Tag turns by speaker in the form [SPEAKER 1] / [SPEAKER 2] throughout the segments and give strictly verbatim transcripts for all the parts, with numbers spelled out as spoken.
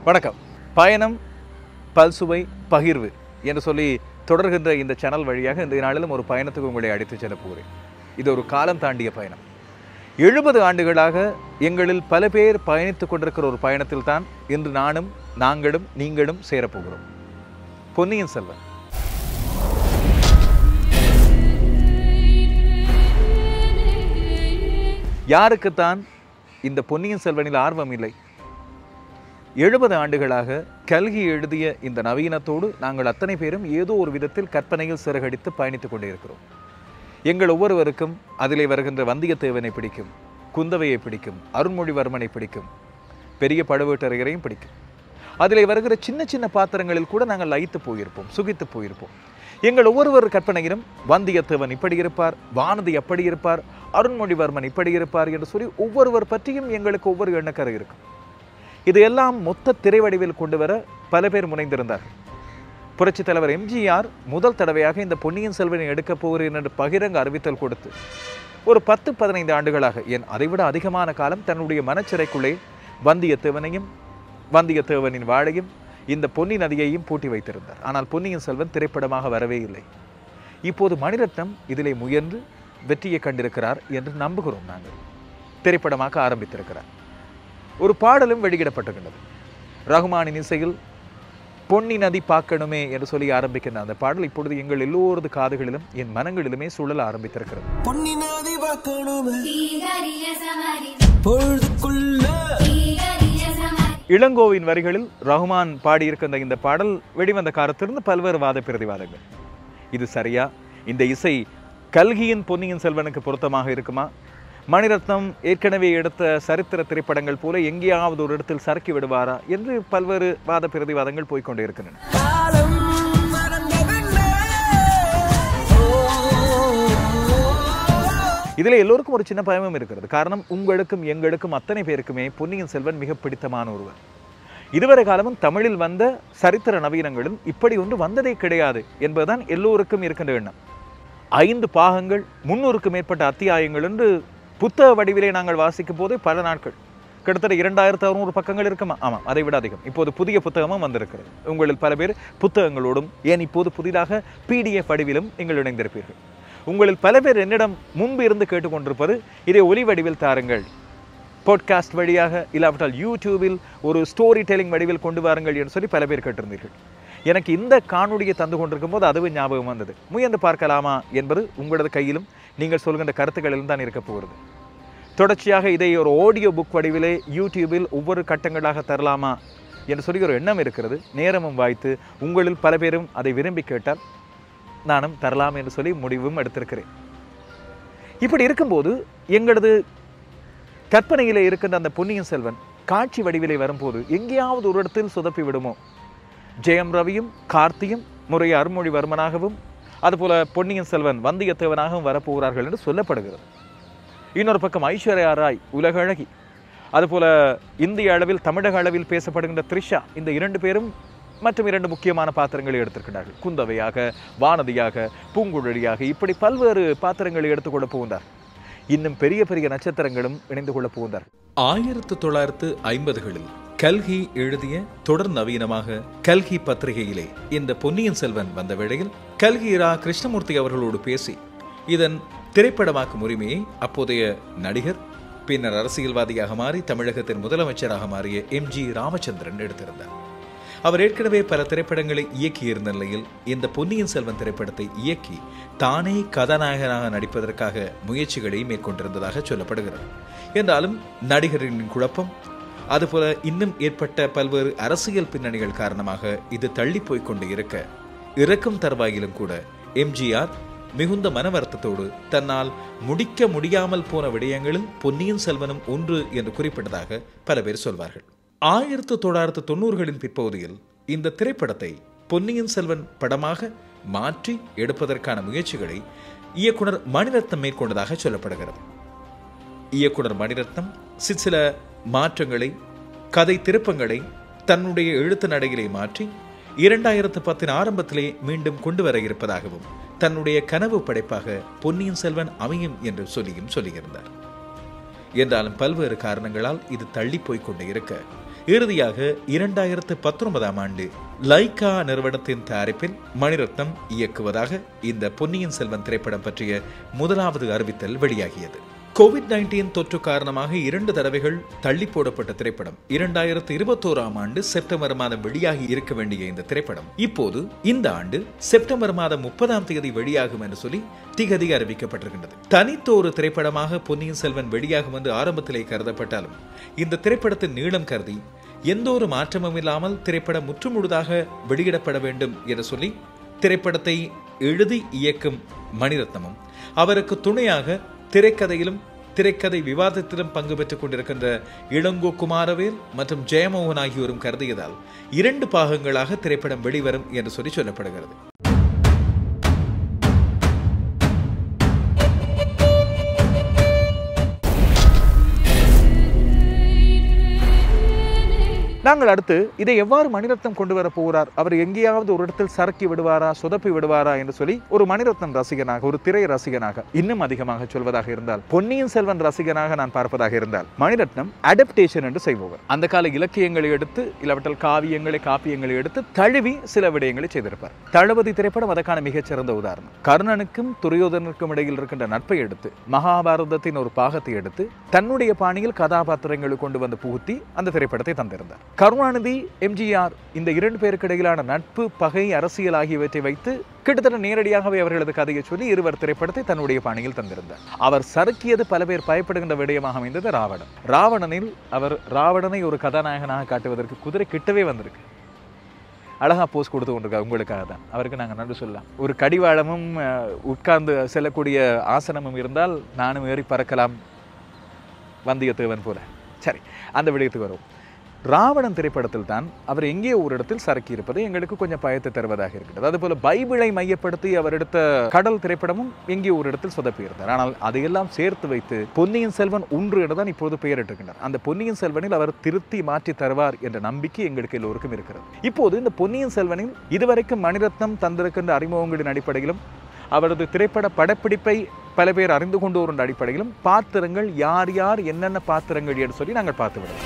[SPEAKER 1] வணக்கம். பயணம் பல்சுவை பகிர்வு என்று சொல்லி தொடர்கின்ற இந்த சேனல் வழியாக இந்த நாளிலும் ஒரு பயணத்துக்கு உங்களை அழைத்துச் செல்ல போகிறேன். இது ஒரு காலம் தாண்டிய பயணம். எழுபது ஆண்டுகளாக எங்களில் பல பேர் பயணித்துக் கொண்டிருக்கிற ஒரு பயணத்தில் தான் இன்று நானும் நாங்களும் நீங்களும் சேரப்போகிறோம். பொன்னியின் செல்வன். யாருக்குத்தான் இந்த பொன்னியின் செல்வனில் ஆர்வம் இல்லை? எழுபது ஆண்டுகளாக கல்கி எழுதிய இந்த நவீனத்தோடு நாங்கள் அத்தனை பேரும் ஏதோ ஒரு விதத்தில் கற்பனையில் சிறகடித்து பயணித்துக் கொண்டே இருக்கிறோம். எங்கள் ஒவ்வொருவருக்கும் அதிலே வருகின்ற வந்தியத்தேவனை பிடிக்கும், குந்தவையை பிடிக்கும், அருண்மொழிவர்மனை பிடிக்கும், பெரிய பழுவேட்டரையரையும் பிடிக்கும். அதிலே வருகிற சின்ன சின்ன பாத்திரங்களில் கூட நாங்கள் லயித்து போயிருப்போம், சுகித்து போயிருப்போம். எங்கள் ஒவ்வொருவர் கற்பனையிலும் வந்தியத்தேவன் இப்படி இருப்பார், வானதி அப்படி இருப்பார், அருண்மொழிவர்மன் இப்படி இருப்பார் என்று சொல்லி ஒவ்வொருவர் பற்றியும் எங்களுக்கு ஒவ்வொரு எண்ணக்கரை இருக்கும். இதையெல்லாம் மொத்த திரைவடிவில் கொண்டு வர பல பேர் முனைந்திருந்தார்கள். புரட்சித் தலைவர் எம்ஜிஆர் முதல் தடவையாக இந்த பொன்னியின் செல்வனை எடுக்கப் போகிறேன் என்று பகிரங்க அறிவித்தல் கொடுத்து ஒரு பத்து பதினைந்து ஆண்டுகளாக ஏன் அதைவிட அதிகமான காலம் தன்னுடைய மனச்சிறைக்குள்ளே வந்தியத்தேவனையும் வந்தியத்தேவனின் வாழையும் இந்த பொன்னி நதியையும் பூட்டி வைத்திருந்தார். ஆனால் பொன்னியின் செல்வன் திரைப்படமாக வரவே இல்லை. இப்போது மணிரத்னம் இதிலே முயன்று வெற்றியை கண்டிருக்கிறார் என்று நம்புகிறோம். நாங்கள் திரைப்படமாக ஆரம்பித்திருக்கிறார். ஒரு பாடலும் வெளியிடப்பட்டிருக்கின்றது. ரகுமானின் இசையில் பொன்னி நதி பார்க்கணுமே என்று சொல்லி ஆரம்பிக்கின்ற அந்த பாடல் இப்பொழுது எங்கள் எல்லோரது காதுகளிலும் என் மனங்களிலுமே சுழல ஆரம்பித்திருக்கிறது. இளங்கோவின் வரிகளில் ரகுமான் பாடியிருக்கின்ற இந்த பாடல் வெளிவந்த காலத்திலிருந்து பல்வேறு வாத பிரதிவாதங்கள். இது சரியா? இந்த இசை கல்கியின் பொன்னியின் செல்வனுக்கு பொருத்தமாக இருக்குமா? மணிரத்னம் ஏற்கனவே எடுத்த சரித்திர திரைப்படங்கள் போல எங்கேயாவது ஒரு இடத்தில் சறுக்கி விடுவாரா என்று பல்வேறு வாத பிரதிவாதங்கள் போய்கொண்டே இருக்கின்றன. இதில் எல்லோருக்கும் ஒரு சின்ன பயமும் இருக்கிறது. காரணம், உங்களுக்கும் எங்களுக்கும் அத்தனை பேருக்குமே பொன்னியின் செல்வன் மிக பிடித்தமான ஒருவர். இதுவரை காலமும் தமிழில் வந்த சரித்திர நவீனங்களும் இப்படி ஒன்று வந்ததே கிடையாது என்பதுதான் எல்லோருக்கும் இருக்கின்ற எண்ணம். ஐந்து பாகங்கள், முன்னூறுக்கும் மேற்பட்ட அத்தியாயங்கள் என்று புத்தக வடிவிலே நாங்கள் வாசிக்கும் போது பல நாட்கள், கிட்டத்தட்ட இரண்டாயிரத்து அறுநூறு பக்கங்கள் இருக்குமா? ஆமாம், அதை விட அதிகம். இப்போது புதிய புத்தகமும் வந்திருக்கிறது. உங்களில் பல பேர் புத்தகங்களோடும் ஏன் இப்போது புதிதாக பிடிஎஃப் வடிவிலும் நீங்கள் இணைந்திருப்பீர்கள். உங்களில் பல பேர் என்னிடம் முன்பு இருந்து கேட்டுக்கொண்டிருப்பது, இதை ஒலி வடிவில் தாருங்கள், பாட்காஸ்ட் வழியாக, இல்லாவிட்டால் யூடியூபில் ஒரு ஸ்டோரி டெல்லிங் வடிவில் கொண்டு வாருங்கள் என்று சொல்லி பல பேர் கேட்டிருந்தீர்கள். எனக்கு இந்த காணொலியை தந்து கொண்டிருக்கும் போது அதுவும் ஞாபகம் வந்தது. முயன்று பார்க்கலாமா என்பது உங்களது கையிலும் நீங்கள் சொல்கின்ற கருத்துக்களிலும் தான் இருக்க போகிறது. தொடர்ச்சியாக இதை ஒரு ஆடியோ புக் வடிவிலே யூடியூபில் ஒவ்வொரு கட்டங்களாக தரலாமா என்று சொல்லி ஒரு எண்ணம் இருக்கிறது. நேரமும் வாய்த்து உங்களில் பல பேரும் அதை விரும்பி கேட்டால் நானும் தரலாம் என்று சொல்லி முடிவும் எடுத்திருக்கிறேன். இப்படி இருக்கும்போது எங்களது கற்பனையிலே இருக்கின்ற அந்த பொன்னியின் செல்வன் காட்சி வடிவிலே வரும்போது எங்கேயாவது ஒரு இடத்தில் சொதப்பி விடுமோ? ஜெயம் ரவியும் கார்த்தியும் முறைய அருண்மொழிவர்மனாகவும் அதுபோல பொன்னியின் செல்வன் வந்தியத்தேவனாகவும் வரப்போகிறார்கள் என்று சொல்லப்படுகிறது. இன்னொரு பக்கம் ஐஸ்வர்யா ராய் உலக அழகி, அதுபோல இந்திய அளவில் தமிழக அளவில் பேசப்படுகின்ற த்ரிஷா, இந்த இரண்டு பேரும் மற்றும் இரண்டு முக்கியமான பாத்திரங்களை எடுத்திருக்கிறார்கள். குந்தவையாக, வானதியாக, பூங்குழலியாக, இப்படி பல்வேறு பாத்திரங்களை எடுத்துக்கொள்ள போகின்றார். இன்னும் பெரிய பெரிய நட்சத்திரங்களும் இணைந்து கொள்ள போகின்றார். ஆயிரத்து தொள்ளாயிரத்து ஐம்பதுகளில் கல்கி எழுதிய தொடர் நவீனமாக கல்கி பத்திரிகையிலே இந்த பொன்னியின் செல்வன் வந்த வேளையில் கல்கி ரா கிருஷ்ணமூர்த்தி அவர்களோடு பேசி இதன் திரைப்படமாக்கும் உரிமையை அப்போதைய நடிகர், பின்னர் அரசியல்வாதியாக மாறி தமிழகத்தின் முதலமைச்சராக மாறிய எம் ஜி ராமச்சந்திரன் எடுத்திருந்தார். அவர் ஏற்கனவே பல திரைப்படங்களை இயக்கியிருந்த நிலையில் இந்த பொன்னியின் செல்வன் திரைப்படத்தை இயக்கி தானே கதாநாயகனாக நடிப்பதற்காக முயற்சிகளை மேற்கொண்டிருந்ததாக சொல்லப்படுகிறது. என்றாலும் நடிகரின் குழப்பம், அதுபோல இன்னும் ஏற்பட்ட பல்வேறு அரசியல் பின்னணிகள் காரணமாக இது தள்ளி போய்கொண்டு இருக்க, இறக்கும் தருவாயிலும் கூட எம்ஜிஆர் மிகுந்த மன வருத்தத்தோடு தன்னால் முடிக்க முடியாமல் போன விடயங்களில் பொன்னியின் செல்வனும் ஒன்று என்று குறிப்பிட்டதாக பல பேர் சொல்வார்கள். ஆயிரத்து தொள்ளாயிரத்து தொண்ணூறுகளின் பிற்பகுதியில் இந்த திரைப்படத்தை பொன்னியின் செல்வன் படமாக மாற்றி எடுப்பதற்கான முயற்சிகளை இயக்குனர் மணிரத்னம் மேற்கொண்டதாக சொல்லப்படுகிறது. இயக்குனர் மணிரத்னம் சிற்சில மாற்றங்களை, கதை திருப்பங்களை தன்னுடைய எழுத்து நடையிலே மாற்றி இரண்டாயிரத்து பத்தின் ஆரம்பத்திலே மீண்டும் கொண்டு வர இருப்பதாகவும் தன்னுடைய கனவு படைப்பாக பொன்னியின் செல்வன் அமையும் என்று சொல்லியும் சொல்லியிருந்தார். என்றாலும் பல்வேறு காரணங்களால் இது தள்ளி போய்கொண்டே இருக்க இறுதியாக இரண்டாயிரத்து பத்தொன்பதாம் ஆண்டு லைகா நிறுவனத்தின் தயாரிப்பில் மணிரத்னம் இயக்குவதாக இந்த பொன்னியின் செல்வன் திரைப்படம் பற்றிய முதலாவது அறிவித்தல் வெளியாகியது. கோவிட் நைன்டீன் தொற்று காரணமாக இரண்டு தடவைகள் தள்ளி போடப்பட்ட திரைப்படம் இரண்டாயிரத்து இருபத்தோராம் ஆண்டு செப்டம்பர் மாதம் வெளியாகி இருக்க வேண்டிய இந்த திரைப்படம் இப்போது இந்த ஆண்டு செப்டம்பர் மாதம் முப்பதாம் தேதி வெளியாகும் என்று சொல்லி திகதி அறிவிக்கப்பட்டிருக்கின்றது. தனித்தோரு திரைப்படமாக பொன்னியின் செல்வன் வெளியாகும் என்று ஆரம்பத்திலே கருதப்பட்டாலும் இந்த திரைப்படத்தின் நீளம் கருதி எந்த ஒரு மாற்றமும் இல்லாமல் திரைப்படம் முற்றுமுழுதாக வெளியிடப்பட வேண்டும் என்று சொல்லி திரைப்படத்தை எழுதி இயக்கும் மணிரத்னமும் அவருக்கு துணையாக திரைக்கதையிலும் திரைக்கதை விவாதத்திலும் பங்கு பெற்றுக் கொண்டிருக்கின்ற இளங்கோ குமாரவேல் மற்றும் ஜெயமோகன் ஆகியோரும் கருதியதால் இரண்டு பாகங்களாக திரைப்படம் வெளிவரும் என்று சொல்லி சொல்லப்படுகிறது. நாங்கள் அடுத்து இதை எவ்வாறு மணிரத்னம் கொண்டு வர போகிறார், அவர் எங்கேயாவது ஒரு இடத்தில் சரக்கி விடுவாரா, சொதப்பி விடுவாரா என்று சொல்லி ஒரு மணிரத்னம் ரசிகனாக, ஒரு திரை ரசிகனாக, இன்னும் அதிகமாக சொல்வதாக இருந்தால் பொன்னியின் செல்வன் ரசிகனாக நான் பார்ப்பதாக இருந்தால் மணிரத்னம் அடாப்டேஷன் என்று செய்பவர். அந்த கால இலக்கியங்களை எடுத்து இல்லாவிட்டால் காவியங்களை காப்பியங்களை எடுத்து தழுவி சில விடயங்களை செய்திருப்பார். தளபதி திரைப்படம் அதற்கான மிகச்சிறந்த உதாரணம். கர்ணனுக்கும் துரியோதனனுக்கும் இடையில் இருக்கின்ற நட்பை எடுத்து மகாபாரதத்தின் ஒரு பாகத்தை எடுத்து தன்னுடைய பாணியில் கதாபாத்திரங்களை கொண்டு வந்து புகுத்தி அந்த திரைப்படத்தை தந்திருந்தார். கருணாநிதி, எம்ஜிஆர் இந்த இரண்டு பேருக்கு இடையிலான நட்பு, பகை, அரசியல் ஆகியவற்றை வைத்து கிட்டத்தட்ட நேரடியாகவே அவர்களது கதையை சொல்லி இருவர் திரைப்படத்தை தன்னுடைய பாணியில் தந்திருந்தார். அவர் சறுக்கியது பல பேர் பயப்படுகின்ற விடயமாக அமைந்தது ராவணன். ராவணனில் அவர் ராவணனை ஒரு கதாநாயகனாக காட்டுவதற்கு குதிரை கிட்டவே வந்திருக்கு. அழகா போஸ் கொடுத்து கொண்டிருக்காரு. உங்களுக்காக தான். அவருக்கு நாங்கள் நன்றி சொல்லலாம். ஒரு கடிவாளமும் உட்கார்ந்து செல்லக்கூடிய ஆசனமும் இருந்தால் நானும் ஏறி பறக்கலாம் வந்தியத்தேவன் போல. சரி, அந்த விடயத்துக்கு வரும். ராவணன் திரைப்படத்தில் தான் அவர் எங்கே ஒரு இடத்தில் சரக்கி இருப்பது எங்களுக்கு கொஞ்சம் பயத்தை தருவதாக இருக்கிறது. அதுபோல பைபிளை மையப்படுத்தி அவர் எடுத்த கடல் திரைப்படமும் எங்கே ஒரு இடத்தில் சொதப்பி இருந்தார். ஆனால் அதையெல்லாம் சேர்த்து வைத்து பொன்னியின் செல்வன் ஒன்று என்றுதான் இப்போது பெயரிட்டிருக்கின்றார். அந்த பொன்னியின் செல்வனில் அவர் திருத்தி மாற்றி தருவார் என்ற நம்பிக்கை எங்களுக்கு எல்லோருக்கும் இருக்கிறது. இப்போது இந்த பொன்னியின் செல்வனில் இதுவரைக்கும் மணிரத்னம் தந்திருக்கின்ற அறிமுகங்களின் அடிப்படையிலும் அவரது திரைப்பட படப்பிடிப்பை பல பேர் அறிந்து கொண்டு வரும் அடிப்படையிலும் பாத்திரங்கள் யார் யார் என்னென்ன பாத்திரங்கள் என்று சொல்லி நாங்கள் பார்த்து விடுவோம்.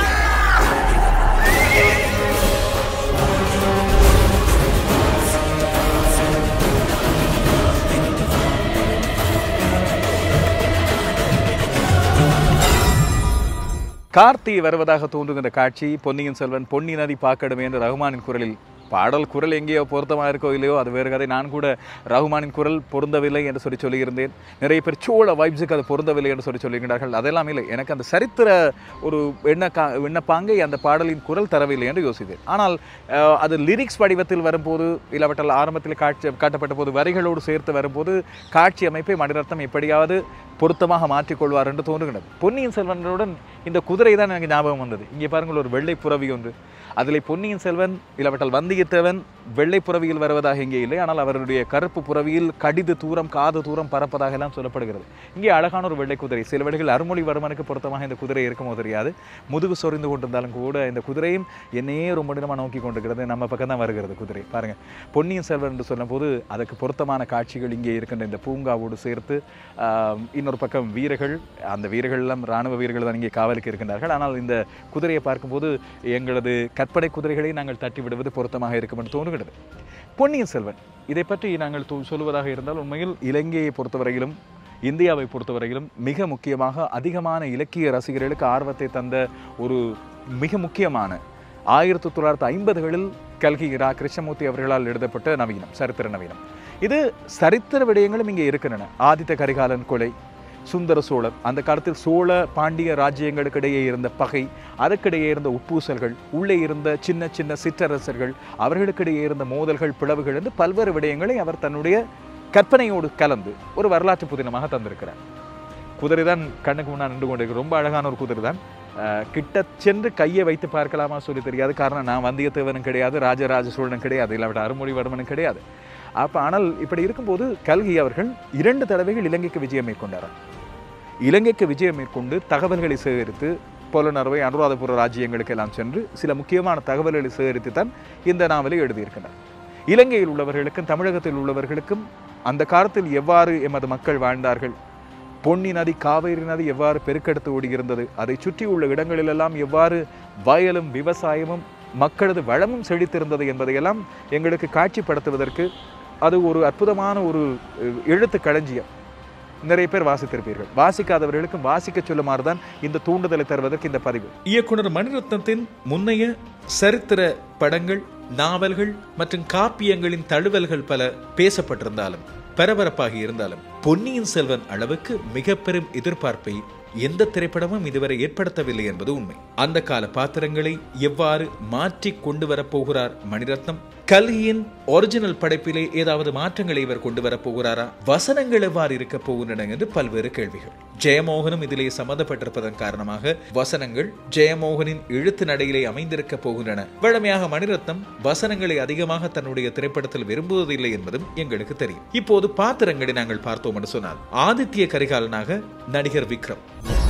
[SPEAKER 1] கார்த்தி வருவதாக தோன்றுகின்ற காட்சி பொன்னியின் செல்வன் பொன்னி நதி பார்க்கணுமே என்று ரகுமானின் குரலில் பாடல் குரல் எங்கேயோ பொருத்தமாக இருக்கோ இல்லையோ அது வேறு கதை. நான் கூட ரகுமானின் குரல் பொருந்தவில்லை என்று சொல்லி சொல்லியிருந்தேன். நிறைய பேர் சோழ வைப்ஸுக்கு அது பொருந்தவில்லை என்று சொல்லி சொல்லுகிறார்கள். அதெல்லாம் இல்லை. எனக்கு அந்த சரித்திர ஒரு எண்ண கா எண்ணப்பாங்கை அந்த பாடலின் குரல் தரவில்லை என்று யோசித்தேன். ஆனால் அது லிரிக்ஸ் வடிவத்தில் வரும்போது இல்லாவற்றால் ஆரம்பத்தில் காட்சி காட்டப்பட்ட போது வரிகளோடு சேர்த்து வரும்போது காட்சி அமைப்பை மணிரத்னம் எப்படியாவது பொருத்தமாக மாற்றிக்கொள்வார் என்று தோன்றுகிறது. பொன்னியின் செல்வனுடன் இந்த குதிரை தான் எனக்கு ஞாபகம் வந்தது. இங்கே பாருங்கள், ஒரு வெள்ளை புறவி ஒன்று. அதில் பொன்னியின் செல்வன் இல்லாவற்றால் வந்தியத்தேவன் வெள்ளை புறவியில் வருவதாக இங்கே இல்லை. ஆனால் அவருடைய கருப்பு புறவியில் கடிது தூரம் காது தூரம் பறப்பதாக எல்லாம் சொல்லப்படுகிறது. இங்கே அழகான ஒரு வெள்ளை குதிரை. சில வேளைகள் அருள்மொழிவர்மனுக்கு பொருத்தமாக இந்த குதிரை இருக்குமோ தெரியாது. முதுகு சொறிந்து கொண்டிருந்தாலும் கூட இந்த குதிரையும் என்னையே ரொம்ப நேரமாக நோக்கி கொண்டிருக்கிறது. நம்ம பக்கம் தான் வருகிறது குதிரை. பாருங்கள், பொன்னியின் செல்வன் என்று சொல்லும் போது அதற்கு பொருத்தமான காட்சிகள் இங்கே இருக்கின்ற இந்த பூங்காவோடு சேர்த்து இன்னொரு பக்கம் வீரர்கள், அந்த வீரர்கள் எல்லாம் இராணுவ வீரர்கள் தான் இங்கே காவலுக்கு இருக்கின்றார்கள். ஆனால் இந்த குதிரையை பார்க்கும்போது எங்களது கற்பனை குதிரைகளை நாங்கள் தட்டி விடுவது பொருத்தமாக இருக்கும் என்று தோன்றுகிறது. பொன்னியின் செல்வன் இதை பற்றி நாங்கள் சொல்லுவதாக இருந்தால் உண்மையில் இலங்கையை பொறுத்தவரையிலும் இந்தியாவை பொறுத்தவரையிலும் மிக முக்கியமாக அதிகமான இலக்கிய ரசிகர்களுக்கு ஆர்வத்தை தந்த ஒரு மிக முக்கியமான ஆயிரத்தி தொள்ளாயிரத்தி ஐம்பதுகளில் கல்கி ரா கிருஷ்ணமூர்த்தி அவர்களால் எழுதப்பட்ட நவீனம், சரித்திர நவீனம். இது சரித்திர விடயங்களும் இங்கே இருக்கின்றன. ஆதித்த கரிகாலன் கொலை, சுந்தர சோழர், அந்த காலத்தில் சோழ பாண்டிய ராஜ்யங்களுக்கு இடையே இருந்த பகை, அதற்கிடையே இருந்த உட்பூசல்கள், உள்ளே இருந்த சின்ன சின்ன சிற்றரசர்கள், அவர்களுக்கிடையே இருந்த மோதல்கள், பிளவுகள் என்று பல்வேறு விடயங்களை அவர் தன்னுடைய கற்பனையோடு கலந்து ஒரு வரலாற்று புதினமாக தந்திருக்கிறார். குதிரை தான் கண்ணுக்கு முன்னால் நின்று கொண்டிருக்கிற ரொம்ப அழகான ஒரு குதிரை தான். கிட்ட சென்று கையை வைத்து பார்க்கலாமா சொல்லி தெரியாது. காரணம், நான் வந்தியத்தேவனும் கிடையாது, ராஜராஜ சோழனும் கிடையாது, இல்லாவிட்ட அருள்மொழிவர்மனும் கிடையாது. அப்போ ஆனால் இப்படி இருக்கும்போது கல்கி அவர்கள் இரண்டு தடவைகள் இலங்கைக்கு விஜயம் மேற்கொண்டார். இலங்கைக்கு விஜயம் மேற்கொண்டு தகவல்களை சேகரித்து புலனறுவை அனுராதபுர ராஜ்யங்களுக்கு எல்லாம் சென்று சில முக்கியமான தகவல்களை சேகரித்து தான் இந்த நாவலை எழுதியிருக்கிறார். இலங்கையில் உள்ளவர்களுக்கும் தமிழகத்தில் உள்ளவர்களுக்கும் அந்த காலத்தில் எவ்வாறு எமது மக்கள் வாழ்ந்தார்கள், பொன்னி நதி, காவேரி நதி எவ்வாறு பெருக்கெடுத்து ஓடுகின்றது, அதை சுற்றியுள்ள இடங்களிலெல்லாம் எவ்வாறு வயலும் விவசாயமும் மக்களது வளமும் செழித்திருந்தது என்பதையெல்லாம் எங்களுக்கு காட்சிப்படுத்துவதற்கு அது ஒரு அற்புதமான ஒரு எழுத்து களஞ்சியம். நிறைய பேர் வாசித்திருப்பீர்கள். வாசிக்காதவர்களுக்கும் வாசிக்க சொல்லுமாறு தான் இந்த தூண்டுதலை தருவதற்கு இந்த பதிவு. இயக்குனர் மணிரத்னத்தின் முன்னைய சரித்திர படங்கள், நாவல்கள் மற்றும் காப்பியங்களின் தழுவல்கள் பல பேசப்பட்டிருந்தாலும், பரபரப்பாக இருந்தாலும், பொன்னியின் செல்வன் அளவுக்கு மிக பெரும் எதிர்பார்ப்பை எந்த திரைப்படமும் இதுவரை ஏற்படுத்தவில்லை என்பது உண்மை. அந்த கால பாத்திரங்களை எவ்வாறு மாற்றி கொண்டு வரப்போகிறார் மணிரத்னம்? கல்கியின் ஒரிஜினல் படைப்பிலே ஏதாவது மாற்றங்களை இவர் கொண்டு வரப்போகிறாரா? வசனங்கள் எவ்வாறு இருக்க போகின்றன என்று பல்வேறு கேள்விகள். ஜெயமோகனும் இதிலே சம்பந்தப்பட்டிருப்பதன் காரணமாக வசனங்கள் ஜெயமோகனின் எழுத்து நடையிலே அமைந்திருக்க போகின்றன. வழமையாக மணிரத்னம் வசனங்களை அதிகமாக தன்னுடைய திரைப்படத்தில் விரும்புவதில்லை என்பதும் எங்களுக்கு தெரியும். இப்போது பாத்திரங்களை நாங்கள் பார்த்தோம் என்று சொன்னால், ஆதித்ய கரிகாலனாக நடிகர் விக்ரம்,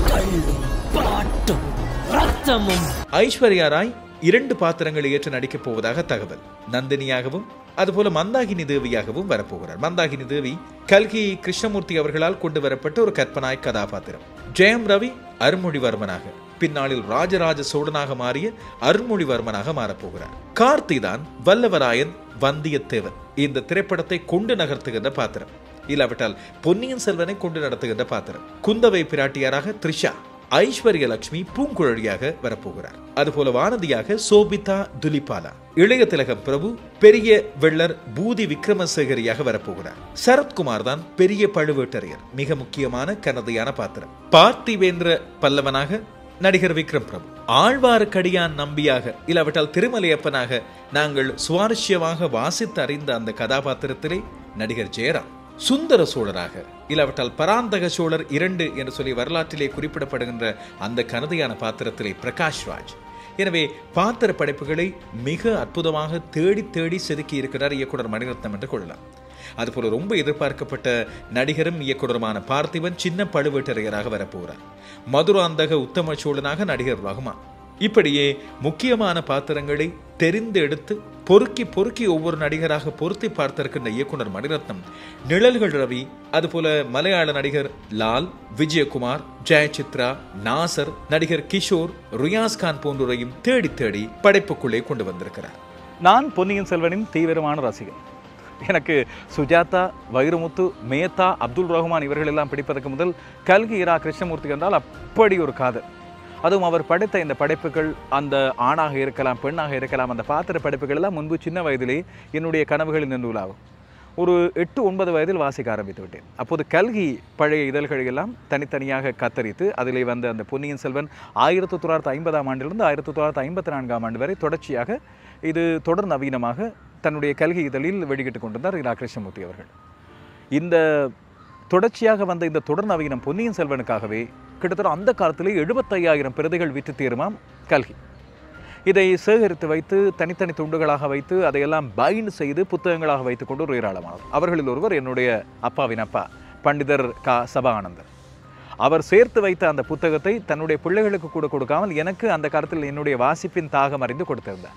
[SPEAKER 1] ஐஸ்வர்யா ராய் இரண்டு பாத்திரங்களை ஏற்று நடிக்கப் போவதாக தகவல். நந்தினியாகவும் அதுபோல மந்தாகினி தேவியாகவும் வரப்போகிறார். மந்தாகினி தேவி கல்கி கிருஷ்ணமூர்த்தி அவர்களால் கொண்டு வரப்பட்ட ஒரு கற்பனாய் கதாபாத்திரம். ஜெயம் ரவி அருள்மொழிவர்மனாக, பின்னாளில் ராஜராஜ சோழனாக மாறிய அருள்மொழிவர்மனாக மாறப்போகிறார். கார்த்தி தான் வல்லவராயன் வந்தியத்தேவன் இந்த திரைப்படத்தை கொண்டு நகர்த்துகின்ற பாத்திரம். இல்லாவிட்டால் பொன்னியின் செல்வனை கொண்டு நடத்துகின்ற பாத்திரம். குந்தவை பிராட்டியாராக த்ரிஷா, ஐஸ்வர்ய லட்சுமி பூங்குழலியாக வரப்போகிறார். அதுபோல வானதியாக சோபிதா துலிபாலா, இளைய திலகம் பிரபு பெரிய வெள்ளர் பூதி விக்ரமசேகரியாக வரப்போகிறார். சரத்குமார் தான் பெரிய பழுவேட்டரையர், மிக முக்கியமான கனதியான பாத்திரம். பார்த்திவேந்திர பல்லவனாக நடிகர் விக்ரம் பிரபு, ஆழ்வார்க்கடியான் நம்பியாக இல்லாவிட்டால் திருமலையப்பனாக நாங்கள் சுவாரஸ்யமாக வாசித்து அறிந்த அந்த கதாபாத்திரத்திலே நடிகர் ஜெயராம். சுந்தர சோழராக இல்லாவிட்டால் பராந்தக சோழர் இரண்டு என்று சொல்லி வரலாற்றிலே குறிப்பிடப்படுகின்ற அந்த கனதியான பாத்திரத்திலே பிரகாஷ் ராஜ். எனவே பாத்திர படைப்புகளை மிக அற்புதமாக தேடி தேடி செதுக்கி இருக்கிறார் இயக்குனர் மணிரத்னம் என்று கொள்ளலாம். அதுபோல ரொம்ப எதிர்பார்க்கப்பட்ட நடிகரும் இயக்குனருமான பார்த்திபன் சின்ன பழுவேட்டரையராக வரப்போகிறார். மதுராந்தக உத்தம சோழனாக நடிகர் ரகுமான். இப்படியே முக்கியமான பாத்திரங்களை தெரிந்து எடுத்து பொறுக்கி பொறுக்கி ஒவ்வொரு நடிகராக பொருத்தி பார்த்திருக்கின்ற இயக்குனர் மணிரத்னம் நிழல்கள் ரவி, அதுபோல மலையாள நடிகர் லால், விஜயகுமார், ஜெயசித்ரா, நாசர், நடிகர் கிஷோர், ரியாஸ் கான் போன்றோரையும் தேடி தேடி படைப்புக்குள்ளே கொண்டு வந்திருக்கிறார். நான் பொன்னியின் செல்வனின் தீவிரமான ரசிகன். எனக்கு சுஜாதா, வைரமுத்து, மேத்தா, அப்துல் ரஹ்மான் இவர்கள் எல்லாம் பிடிப்பதற்கு முதல் கல்கி இரா கிருஷ்ணமூர்த்தி என்றால் அப்படி ஒரு காதல். அதுவும் அவர் படைத்த இந்த படைப்புகள், அந்த ஆணாக இருக்கலாம் பெண்ணாக இருக்கலாம், அந்த பாத்திர படைப்புகள் எல்லாம் முன்பு சின்ன வயதிலே என்னுடைய கனவுகளில் நின்றுலாகும். ஒரு எட்டு ஒன்பது வயதில் வாசிக்க ஆரம்பித்து விட்டேன். அப்போது கல்கி பழைய இதழ்களை எல்லாம் தனித்தனியாக கத்தரித்து அதிலே வந்த அந்த பொன்னியின் செல்வன் ஆயிரத்தி தொள்ளாயிரத்தி ஐம்பதாம் ஆண்டிலிருந்து ஆயிரத்தி தொள்ளாயிரத்தி ஐம்பத்தி நான்காம் ஆண்டு வரை தொடர்ச்சியாக இது தொடர் நவீனமாக தன்னுடைய கல்கி இதழில் வெளியிட்டு கொண்டிருந்தார் இரா கிருஷ்ணமூர்த்தி அவர்கள். இந்த தொடர்ச்சியாக வந்த இந்த தொடர் நவீனம் பொன்னியின் செல்வனுக்காகவே கிட்டத்தட்ட அந்த காலத்திலே எழுபத்தையாயிரம் பிரதிகள் விற்று தீருமாம் கல்கி. இதை சேகரித்து வைத்து தனித்தனி துண்டுகளாக வைத்து அதையெல்லாம் பைண்ட் செய்து புத்தகங்களாக வைத்துக் கொண்டு ஒரு ஏராளமானவர். அவர்களில் ஒருவர் என்னுடைய அப்பாவின் அப்பா பண்டிதர் கா சபானந்தர். அவர் சேர்த்து வைத்த அந்த புத்தகத்தை தன்னுடைய பிள்ளைகளுக்கு கூட கொடுக்காமல் எனக்கு அந்த காலத்தில் என்னுடைய வாசிப்பின் தாகம் அறிந்து கொடுத்திருந்தார்.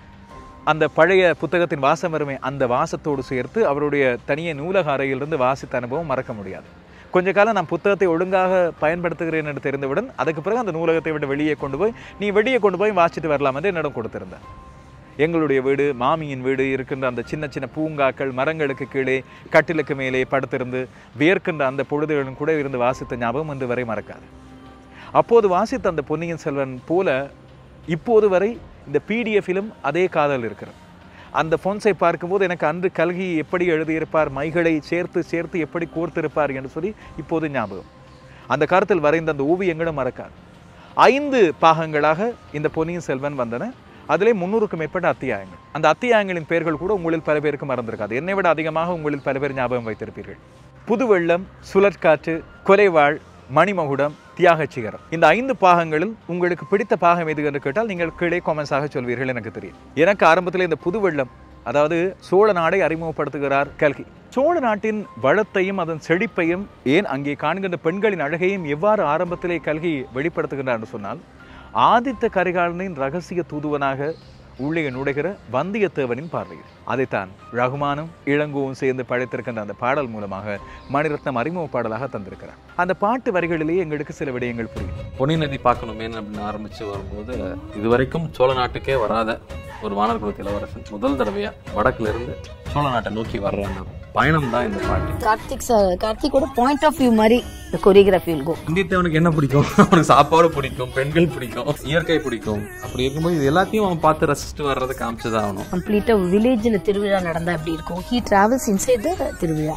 [SPEAKER 1] அந்த பழைய புத்தகத்தின் வாசம் வருமே, அந்த வாசத்தோடு சேர்த்து அவருடைய தனிய நூலக அறையிலிருந்து வாசித்த அனுபவம் மறக்க முடியாது. கொஞ்ச காலம் நான் புத்தகத்தை ஒழுங்காக பயன்படுத்துகிறேன் என்று தெரிந்தவுடன் அதுக்கு பிறகு அந்த நூலகத்தை விட்டு வெளியே கொண்டு போய் நீ வெளியே கொண்டு போய் வாசிட்டு வரலாம் என்று என்னிடம் கொடுத்திருந்தார். எங்களுடைய வீடு, மாமியின் வீடு இருக்கின்ற அந்த சின்ன சின்ன பூங்காக்கள், மரங்களுக்கு கீழே கட்டிலுக்கு மேலே படுத்திருந்து வியர்க்கின்ற அந்த பொழுதுகளும் கூட இருந்து வாசித்த ஞாபகம் இன்று வரை மறக்காது. அப்போது வாசித்த அந்த பொன்னியின் செல்வன் போல இப்போது வரை இந்த பிடிஎஃபிலும் அதே காதல் இருக்கிறது. அந்த ஃபோன்ஸை பார்க்கும்போது எனக்கு அன்று கல்கி எப்படி எழுதியிருப்பார், மைகளை சேர்த்து சேர்த்து எப்படி கோர்த்திருப்பார் என்று சொல்லி இப்போது ஞாபகம். அந்த காலத்தில் வரைந்த அந்த ஓவியங்களும் மறக்காது. ஐந்து பாகங்களாக இந்த பொன்னியின் செல்வன் வந்தன. அதிலே முன்னூறுக்கும் மேற்பட்ட அத்தியாயங்கள். அந்த அத்தியாயங்களின் பெயர்கள் கூட உங்களில் பல பேருக்கு மறந்திருக்காது. என்னை விட அதிகமாக உங்களில் பல பேர் ஞாபகம் வைத்திருப்பீர்கள். புதுவெள்ளம், சுழற்காற்று, கொலைவாள், மணிமகுடம், தியாக சிகரம். இந்த ஐந்து பாகங்களில் உங்களுக்கு பிடித்த பாகம் எது என்று கேட்டால் நீங்கள் கீழே காமெண்ட்ஸாக சொல்வீர்கள். எனக்கு தெரியும். எனக்கு ஆரம்பத்தில் இந்த புதுவெள்ளம், அதாவது சோழ நாடை அறிமுகப்படுத்துகிறார் கல்கி. சோழ நாட்டின் வளத்தையும் அதன் செழிப்பையும், ஏன் அங்கே காண்கின்ற பெண்களின் அழகையும் எவ்வாறு ஆரம்பத்திலே கல்கி வெளிப்படுத்துகின்றார் என்று சொன்னால், ஆதித்த கரிகாலனின் ரகசிய தூதுவனாக உள்ளே நுழைகிற வந்தியத்தேவனின் பார்வையில் அதைத்தான் ரகுமானும் இளங்கோவும் சேர்ந்து படைத்திருக்கின்ற அந்த பாடல் மூலமாக மணிரத்னம் அறிமுக பாடலாக தந்திருக்கிறார். அந்த பாட்டு வரிகளிலேயே எங்களுக்கு சில விடயங்கள் புரியும்.
[SPEAKER 2] பொன்னி நதி பார்க்கணுமே அப்படின்னு ஆரம்பிச்சு வரும்போது இதுவரைக்கும் சோழ நாட்டுக்கே வராத ஒரு வானர் குலத்து இளவரசன் முதல் தடவையா வடக்குல இருந்து சோழ நாட்டை நோக்கி வர்றாங்க. பயணம் தான் இந்த பாட்டு.
[SPEAKER 3] கார்த்திக் சார் கார்த்திகோட பாயிண்ட் ஆஃப் வியூ மாதிரி இந்த கொரியோகிராஃபி இருக்கும்.
[SPEAKER 2] இந்தியத்தை அவனுக்கு என்ன பிடிக்கும்? அவனுக்கு சாப்பாடு பிடிக்கும், பெண்கள் பிடிக்கும், இயற்கை பிடிக்கும். அப்படி இருக்கும்போது இது எல்லாத்தையும் அவன் பார்த்து ரசிச்சுட்டு வர்றது காமிச்சுதான் ஆகணும்.
[SPEAKER 3] கம்ப்ளீட்டா வில்லேஜ்ல திருவிழா நடந்தா எப்படி இருக்கும்? ஹி டிராவல்ஸ் இன்சைட் தி திருவிழா.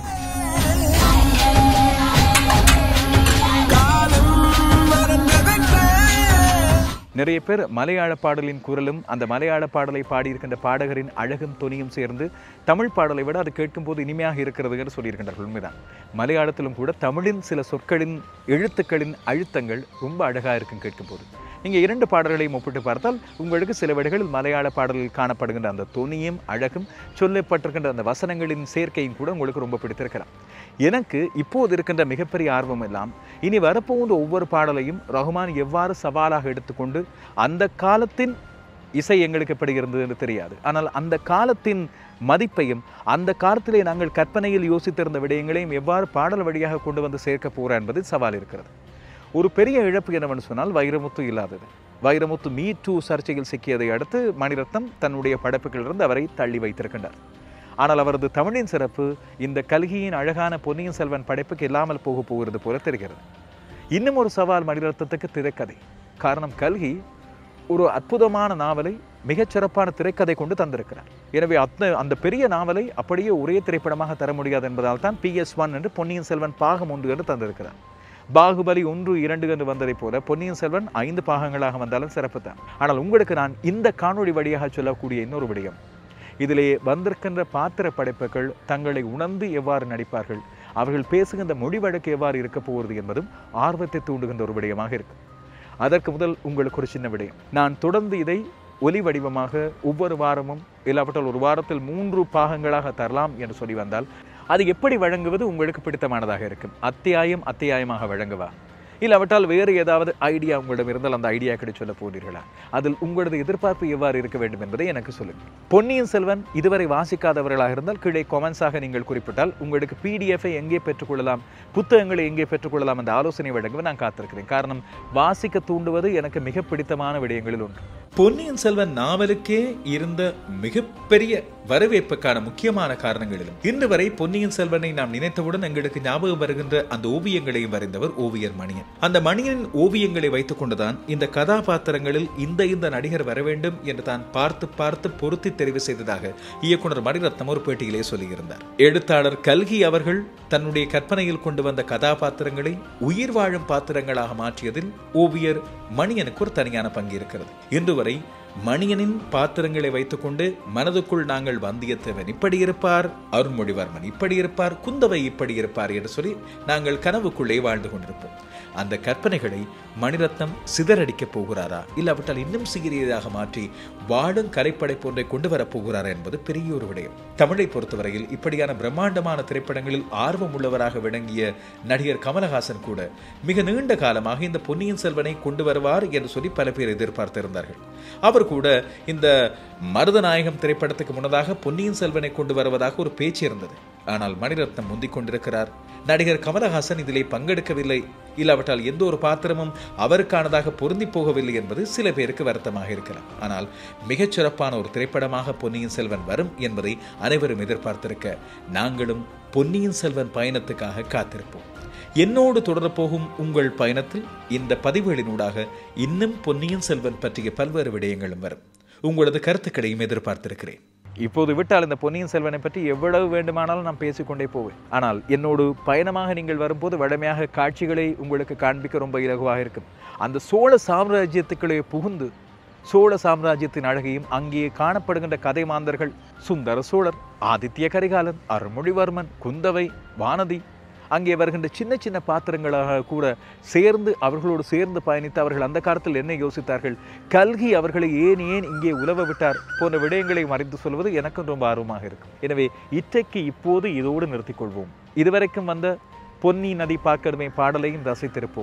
[SPEAKER 1] நிறைய பேர் மலையாள பாடலின் குரலும் அந்த மலையாள பாடலை பாடியிருக்கின்ற பாடகரின் அழகும் தொனியும் சேர்ந்து தமிழ் பாடலை விட அது கேட்கும்போது இனிமையாக இருக்கிறது என்று சொல்லியிருக்கின்றார்கள். உண்மைதான். மலையாளத்திலும் கூட தமிழின் சில சொற்களின் எழுத்துக்களின் அழுத்தங்கள் ரொம்ப அழகாக இருக்கும் கேட்கும்போது. நீங்கள் இரண்டு பாடல்களையும் ஒப்பிட்டு பார்த்தால் உங்களுக்கு சில வழிகளில் மலையாள பாடலில் காணப்படுகின்ற அந்த தொனியும் அழகும் சொல்லப்பட்டிருக்கின்ற அந்த வசனங்களின் சேர்க்கையும் கூட உங்களுக்கு ரொம்ப பிடித்திருக்கலாம். எனக்கு இப்போது இருக்கின்ற மிகப்பெரிய ஆர்வம் எல்லாம் இனி வரப்போகின்ற ஒவ்வொரு பாடலையும் ரகுமான் எவ்வாறு சவாலாக எடுத்துக்கொண்டு அந்த காலத்தின் இசை எங்களுக்கு எப்படி இருந்தது என்று தெரியாது, ஆனால் அந்த காலத்தின் மதிப்பையும் அந்த காலத்திலே நாங்கள் கற்பனையில் யோசித்திருந்த விடயங்களையும் எவ்வாறு பாடல் வழியாக கொண்டு வந்து சேர்க்க போகிறார் என்பது சவால் இருக்கிறது. ஒரு பெரிய இழப்பு என்னவென்று சொன்னால் வைரமுத்து இல்லாதது. வைரமுத்து மீ டூ சர்ச்சையில் சிக்கியதை அடுத்து மணிரத்னம் தன்னுடைய படைப்புகளிலிருந்து அவரை தள்ளி வைத்திருக்கின்றார். ஆனால் அவரது தமிழின் சிறப்பு இந்த கல்கியின் அழகான பொன்னியின் செல்வன் படைப்புக்கு இல்லாமல் போக போகிறது போல தெரிகிறது. இன்னும் ஒரு சவால் மணிரத்னத்துக்கு திரைக்கதை. காரணம், கல்கி ஒரு அற்புதமான நாவலை மிகச்சிறப்பான திரைக்கதை கொண்டு தந்திருக்கிறார். எனவே அந்த அந்த பெரிய நாவலை அப்படியே ஒரே திரைப்படமாக தர முடியாது என்பதால் தான் பி எஸ் ஒன் என்று பொன்னியின் செல்வன் பாகம் ஒன்று என்று தந்திருக்கிறார். பாகுபலி ஒன்று இரண்டு என்று வந்ததை போல பொன்னியின் செல்வன் ஐந்து பாகங்களாக வந்தாலும் சிறப்பு தான். ஆனால் உங்களுக்கு நான் இந்த காணொளி வழியாக சொல்லக்கூடிய இன்னொரு விடயம், இதிலே வந்திருக்கின்ற பாத்திர படைப்புகள் தங்களை உணர்ந்து எவ்வாறு நடிப்பார்கள், அவர்கள் பேசுகின்ற மொழி வழக்கு எவ்வாறு இருக்க போகிறது என்பதும் ஆர்வத்தை தூண்டுகின்ற ஒரு விடயமாக இருக்கும். அதற்கு முதல் உங்களுக்கு ஒரு சின்ன விடயம். நான் தொடர்ந்து இதை ஒலி வடிவமாக ஒவ்வொரு வாரமும் இல்லாவிட்டால் ஒரு வாரத்தில் மூன்று பாகங்களாக தரலாம் என்று சொல்லி வந்தால் அது எப்படி வழங்குவது உங்களுக்கு பிடித்தமானதாக இருக்கும்? அத்தியாயம் அத்தியாயமாக வழங்குவா, இல்லாவிட்டால் வேறு ஏதாவது ஐடியா உங்களிடம் இருந்தால் அந்த ஐடியா கிடை சொல்ல போகிறீர்களா? அதில் உங்களது எதிர்பார்ப்பு எவ்வாறு இருக்க வேண்டும் என்பதை எனக்கு சொல்லுங்கள். பொன்னியின் செல்வன் இதுவரை வாசிக்காதவர்களாக இருந்தால் கீழே கொமெண்ட்ஸாக நீங்கள் குறிப்பிட்டால் உங்களுக்கு பிடிஎஃப் எங்கே பெற்றுக்கொள்ளலாம், புத்தகங்களை எங்கே பெற்றுக்கொள்ளலாம் என்ற ஆலோசனை வழங்குவ நான் காத்திருக்கிறேன். காரணம், வாசிக்க தூண்டுவது எனக்கு மிக பிடித்தமான விடயங்களில் ஒன்று. பொன்னியின் செல்வன் நாவலுக்கே இருந்த மிகப்பெரிய வரவேற்புக்கான முக்கியமான காரணங்களிலும் இன்று வரை பொன்னியின் செல்வனை நாம் நினைத்தவுடன் எங்களுக்கு ஞாபகம் வருகின்ற அந்த ஓவியங்களையும் வரைந்தவர் ஓவியர் மணியன். அந்த மணியனின் ஓவியங்களை வைத்துக் கொண்டுதான் இந்த கதாபாத்திரங்களில் இந்த இந்த நடிகர் வர வேண்டும் என்று தான் பார்த்து பார்த்து பொருத்தி தெரிவு செய்ததாக இயக்குனர் மணிரத்னம் ஒரு பேட்டியிலே சொல்லியிருந்தார். எழுத்தாளர் கல்கி அவர்கள் தன்னுடைய கற்பனையில் கொண்டு வந்த கதாபாத்திரங்களை உயிர் வாழும் பாத்திரங்களாக மாற்றியதில் ஓவியர் மணியனுக்கு ஒரு தனியான பங்கு இருக்கிறது. இன்று வரை மணியனின் பாத்திரங்களை வைத்துக்கொண்டு மனதுக்குள் நாங்கள் வந்தியத்தேவன் இப்படி இருப்பார், அருண்மொழிவர்மன் இப்படி இருப்பார், குந்தவை இப்படி இருப்பார் என்று சொல்லி நாங்கள் கனவுக்குள்ளே வாழ்ந்து கொண்டிருப்போம். அந்த கற்பனைகளை மணிரத்னம் சிதறடிக்கப் போகிறாரா, இல்லாவிட்டால் இன்னும் சிறியதாக மாற்றி வாழும் கரைப்படை போன்றை கொண்டு வரப்போகிறாரா என்பது பெரிய ஒரு விடயம். தமிழை பொறுத்தவரையில் இப்படியான பிரம்மாண்டமான திரைப்படங்களில் ஆர்வம் உள்ளவராக விளங்கிய நடிகர் கமலஹாசன் கூட மிக நீண்ட காலமாக இந்த பொன்னியின் செல்வனை கொண்டு வருவார் என்று சொல்லி பல பேர் எதிர்பார்த்திருந்தார்கள். அவர் கூட இந்த மருதநாயகம் திரைப்படத்துக்கு முன்னதாக பொன்னியின் செல்வனை கொண்டு வருவதாக ஒரு பேச்சு இருந்தது. ஆனால் மணிரத்னம் முந்திக் கொண்டிருக்கிறார். நடிகர் கமலஹாசன் இதிலே பங்கெடுக்கவில்லை, இல்லாவிட்டால் எந்த ஒரு பாத்திரமும் அவருக்கானதாக பொருந்தி போகவில்லை என்பது சில பேருக்கு வருத்தமாக இருக்கலாம். ஆனால் மிகச்சிறப்பான ஒரு திரைப்படமாக பொன்னியின் செல்வன் வரும் என்பதை அனைவரும் எதிர்பார்த்திருக்க நாங்களும் பொன்னியின் செல்வன் பயணத்துக்காக காத்திருப்போம். என்னோடு தொடரப்போகும் உங்கள் பயணத்தில் இந்த பதிவுகளினூடாக இன்னும் பொன்னியின் செல்வன் பற்றிய பல்வேறு விடயங்களும் வரும். உங்களது கருத்துக்களையும் எதிர்பார்த்திருக்கிறேன். இப்போது விட்டால் இந்த பொன்னியின் செல்வனை பற்றி எவ்வளவு வேண்டுமானாலும் நான் பேசிக்கொண்டே போவேன். ஆனால் என்னோடு பயணமாக நீங்கள் வரும்போது வழமையாக காட்சிகளை உங்களுக்கு காண்பிக்க ரொம்ப இலகுவாக இருக்கும். அந்த சோழ சாம்ராஜ்யத்துக்களே புகுந்து சோழ சாம்ராஜ்யத்தின் அழகையும் அங்கே காணப்படுகின்ற கதை மாந்தர்கள் சுந்தர சோழர், ஆதித்ய கரிகாலன், அருள்மொழிவர்மன், குந்தவை, வானதி, அங்கே வருகின்ற சின்ன சின்ன பாத்திரங்களாக கூட சேர்ந்து அவர்களோடு சேர்ந்து பயணித்து அவர்கள் அந்த காலத்தில் என்ன யோசித்தார்கள், கல்கி அவர்களை ஏன் ஏன் இங்கே உலவ விட்டார் போன்ற விடயங்களை மறைந்து சொல்வது எனக்கும் ரொம்ப ஆர்வமாக இருக்கும். எனவே இன்றைக்கு இப்போது இதோடு நிறுத்திக் கொள்வோம். இதுவரைக்கும் வந்த பொன்னி நதி பார்க்கணுமே பாடலையும் ரசித்திருப்போம்.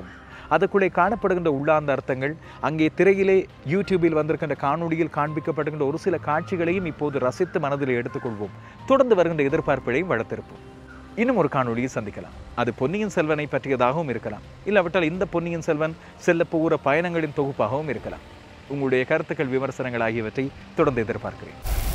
[SPEAKER 1] அதுக்குள்ளே காணப்படுகின்ற உள்ளார்ந்த அர்த்தங்கள், அங்கே திரையிலே யூடியூபில் வந்திருக்கின்ற காணொளியில் காண்பிக்கப்படுகின்ற ஒரு சில காட்சிகளையும் இப்போது ரசித்து மனதில் எடுத்துக்கொள்வோம். தொடர்ந்து வருகின்ற எதிர்பார்ப்புகளையும் வளர்த்திருப்போம். இன்னும் ஒரு காணொளியை சந்திக்கலாம். அது பொன்னியின் செல்வனை பற்றியதாகவும் இருக்கலாம், இல்லாவிட்டால் இந்த பொன்னியின் செல்வன் செல்ல போகிற பயணங்களின் தொகுப்பாகவும் இருக்கலாம். உங்களுடைய கருத்துக்கள், விமர்சனங்கள் ஆகியவற்றை தொடர்ந்து எதிர்பார்க்கிறேன்.